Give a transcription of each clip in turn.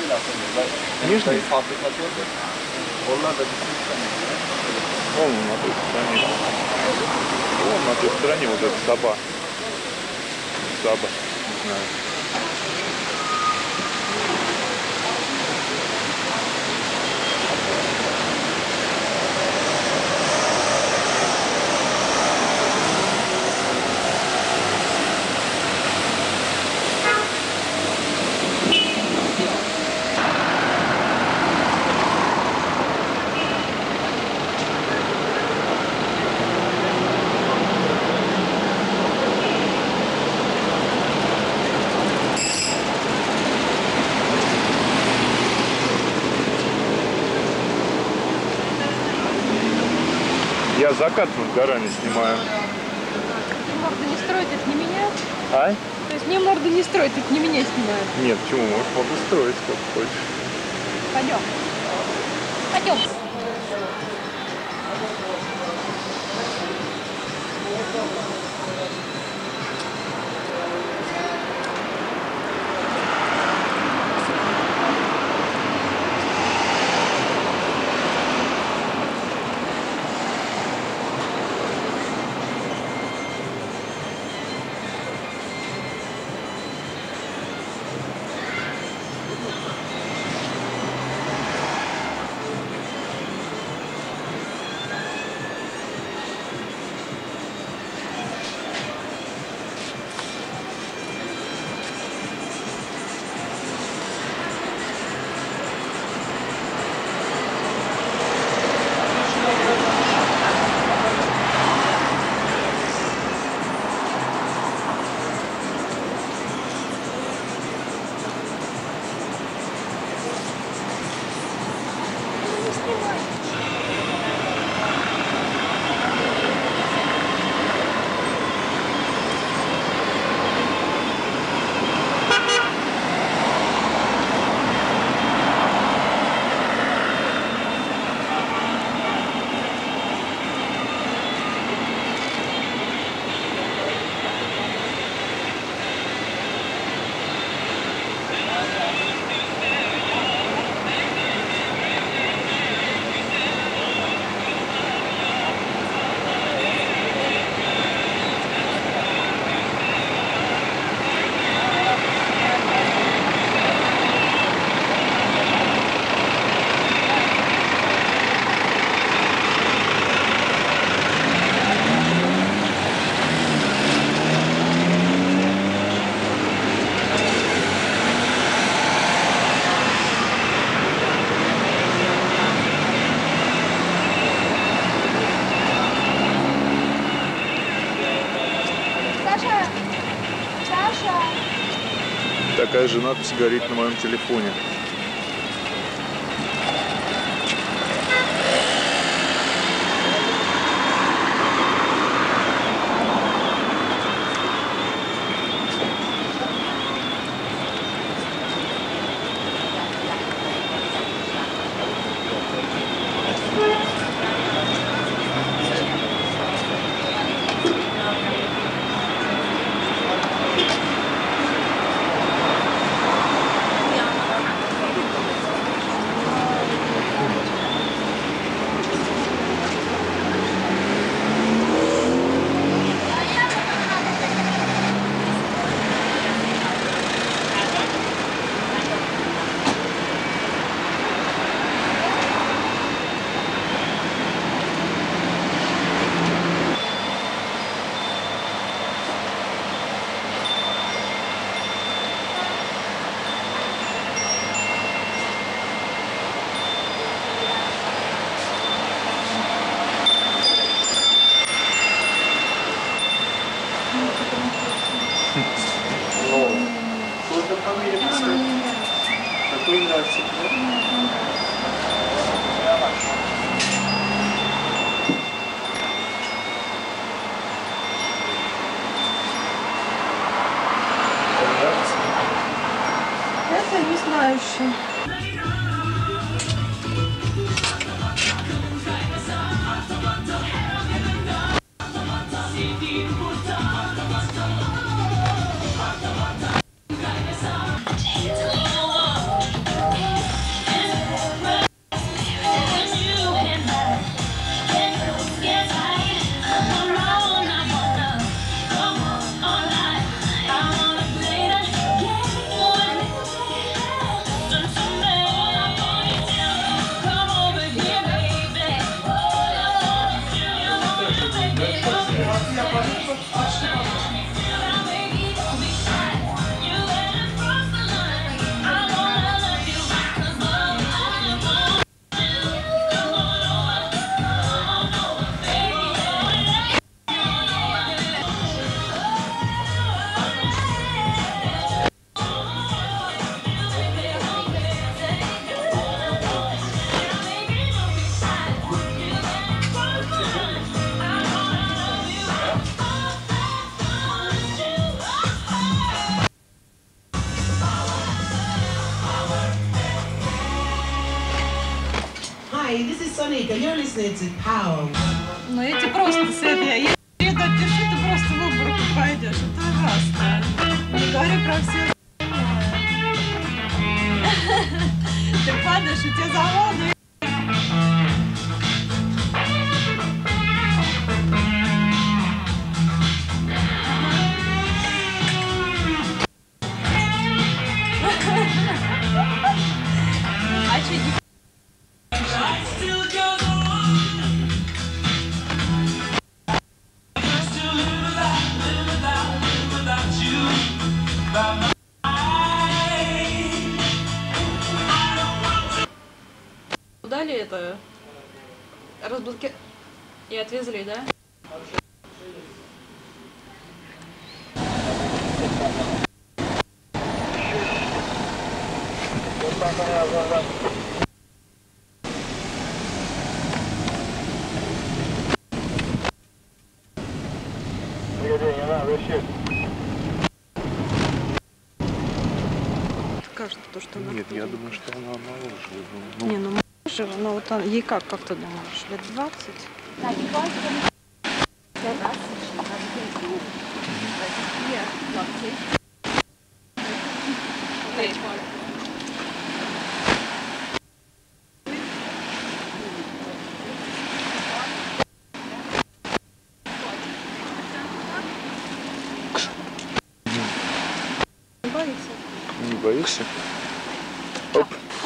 Нижний? Вон на той стороне. Вон на той стороне вот эта Саба. Саба, не знаю. Я закат над горами снимаю. Морду не строить, это не меня? А? То есть мне морду не строить, это не меня снимают? Нет, почему? Можешь морду строить, как хочешь. Пойдем. Пойдем. Такая же надпись горит на моем телефоне. Какой нравится? Это не знаю еще. Hi, this is Sonica. You're listening to Power. Но эти просто с этой. Я это пишу, ты просто в обморок пойдешь. Это ужасно. Не говорю про все остальное. Ты падаешь, у тебя заводы. А что, не дали это разблоки и отвезли, да? Кажется, то, что она... Нет, я думаю, что она моложе. Не, ну моложе, но вот она, ей как ты думаешь, лет 20? Не боится? Не боишься? Оп.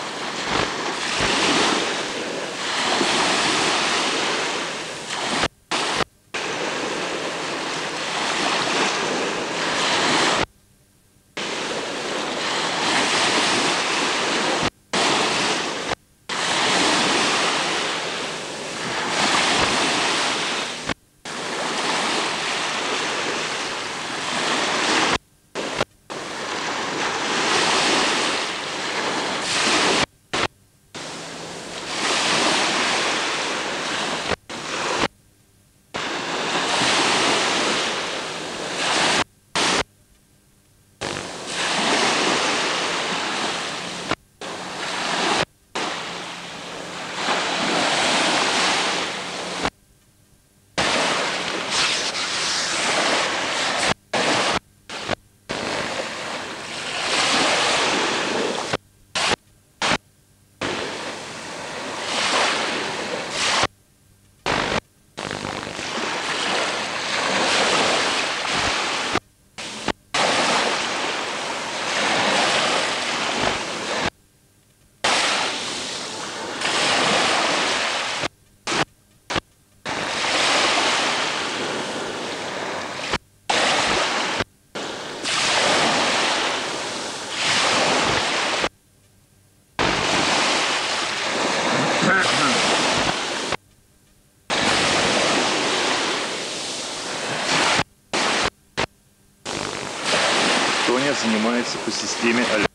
Тоня занимается по системе аллергии.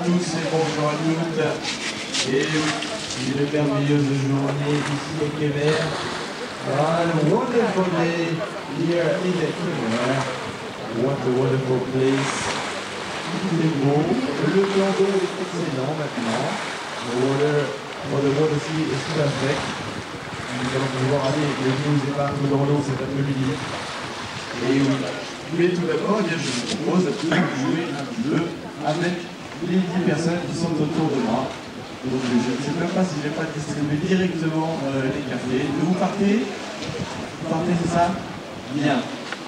tous et bonjour à toutes. Et une merveilleuse journée ici à Québec. A wonderful day here in Québec. What a wonderful place. Il est beau. Le plan d'eau est excellent maintenant. The water sea is perfect. Nous allons pouvoir aller nous ébattre dans l'eau cet après-midi. Et oui. Mais tout d'abord, je vous propose de jouer un jeu avec les 10 personnes qui sont autour de moi. Donc je ne sais même pas si je ne vais pas distribuer directement les cafés. Vous partez? Vous partez, c'est ça? Bien.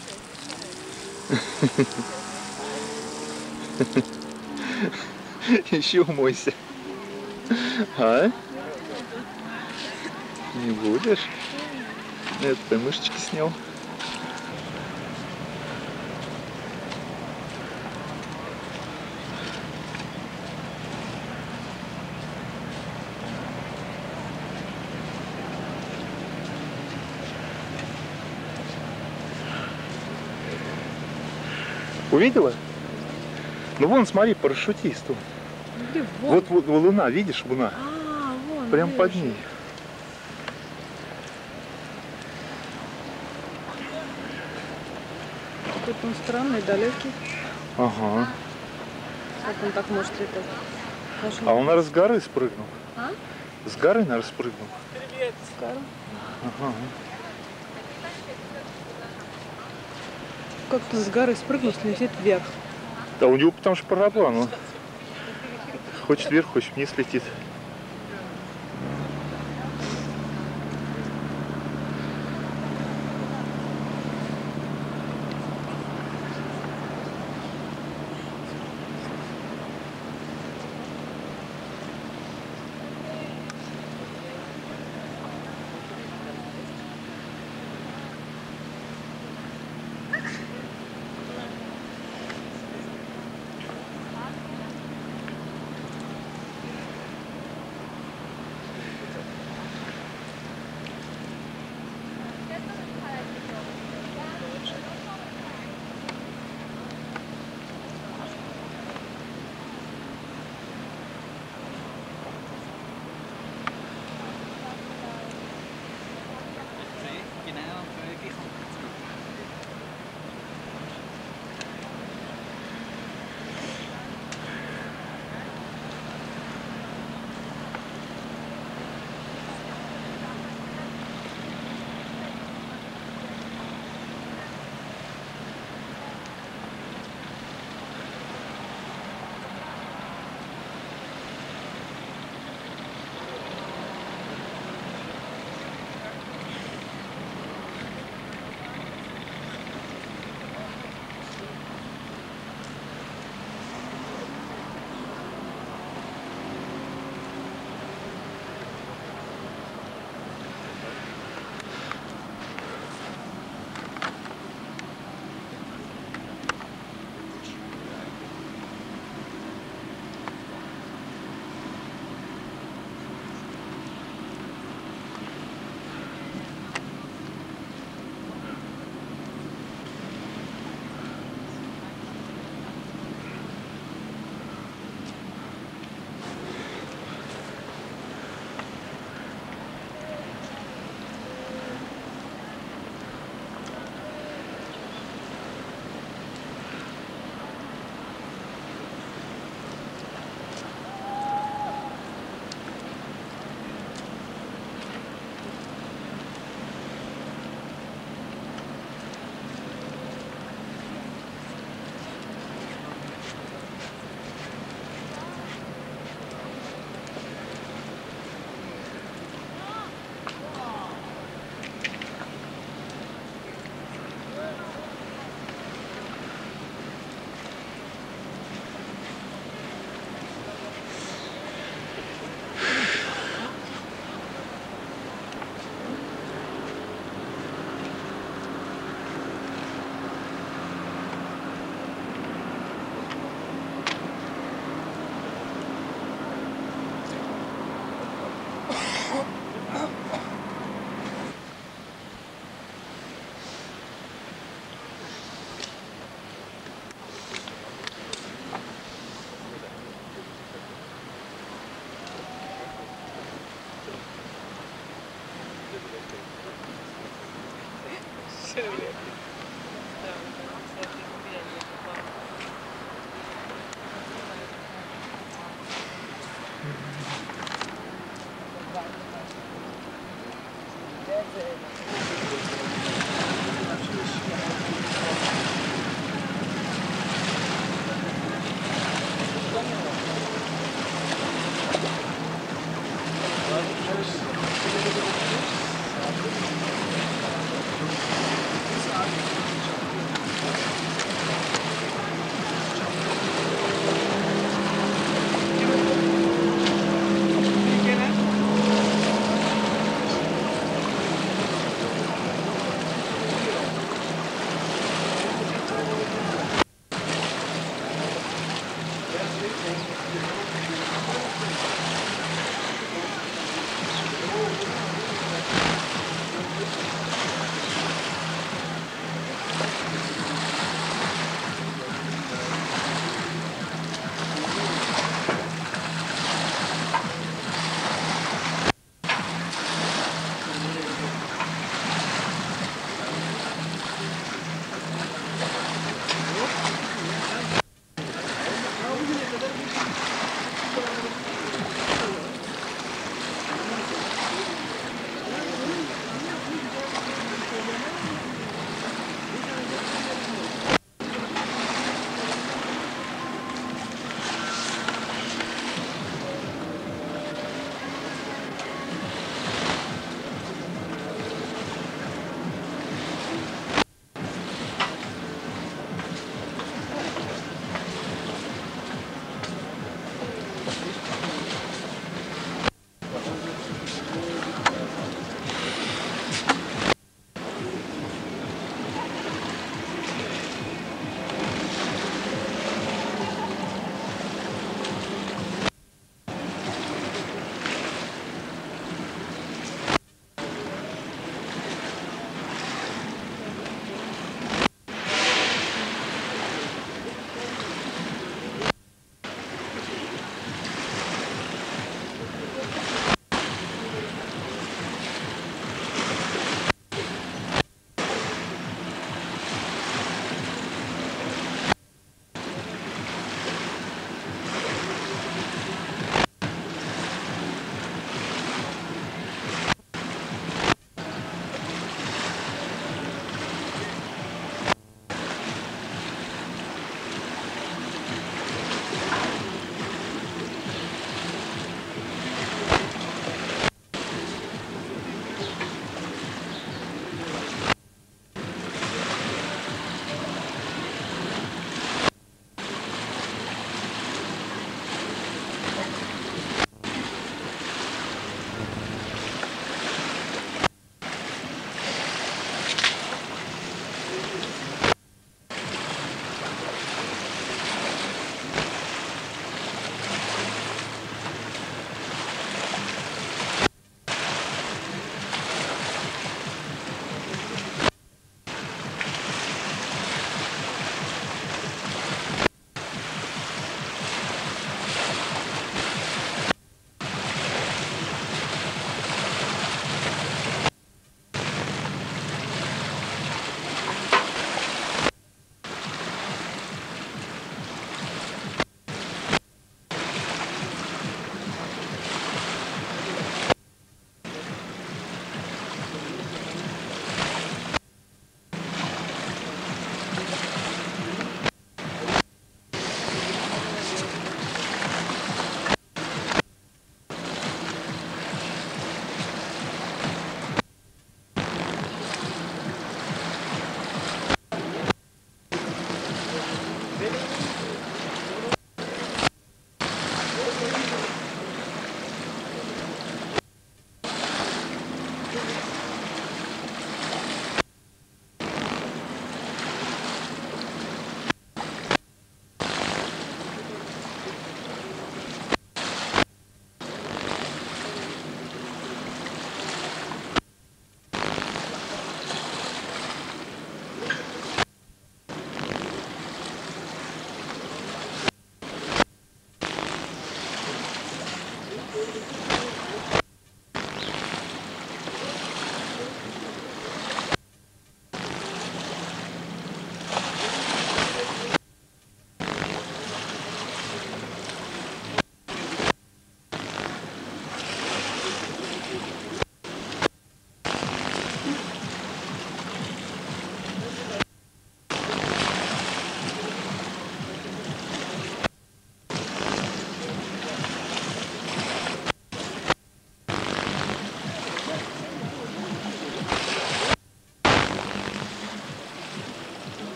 Еще умойся. А? Не будешь? Нет, ты мышечки снял. Увидела? Ну вон, смотри, парашютист. Где? Вон. Вот луна, видишь, луна? А, вон. Прям вижу. под ней. Какой-то он странный, далекий. Ага. Как он так может летать? А он, наверное, с горы спрыгнул. А? С горы, наверное, спрыгнул. Скоро. Ага. Как-то с горы спрыгнул, летит вверх. Да у него потому что параплан. Он хочет вверх, хочет вниз летит.